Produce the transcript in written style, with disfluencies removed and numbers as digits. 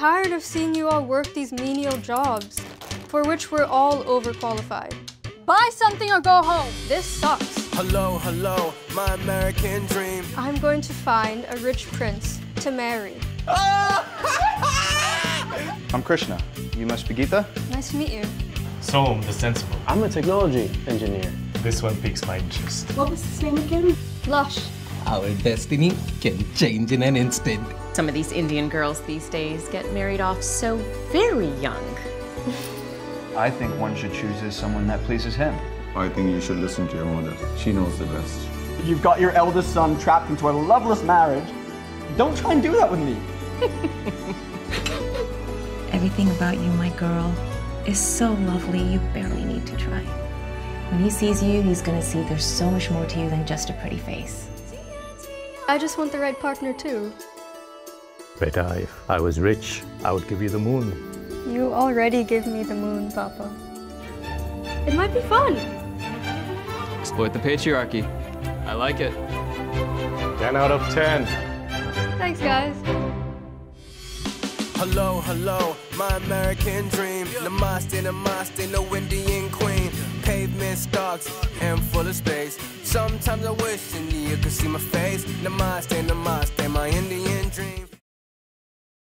tired of seeing you all work these menial jobs, for which we're all overqualified. Buy something or go home. This sucks. Hello, hello, my American dream. I'm going to find a rich prince to marry. I'm Krishna. You must be Geeta? Nice to meet you. Som, the sensible. I'm a technology engineer. This one piques my interest. What was his name again? Lush. Our destiny can change in an instant. Some of these Indian girls these days get married off so very young. I think one should choose someone that pleases him. I think you should listen to your mother. She knows the best. You've got your eldest son trapped into a loveless marriage. Don't try and do that with me. Everything about you, my girl, is so lovely you barely need to try. When he sees you, he's gonna see there's so much more to you than just a pretty face. I just want the right partner too. Beta, if I was rich, I would give you the moon. You already give me the moon, Papa. It might be fun. Exploit the patriarchy. I like it. 10 out of 10. Thanks, guys. Hello, hello, my American dream. Namaste, namaste, no Indian queen. Pavement stalks and full of space. Sometimes I wish you could see my face. Namaste, namaste.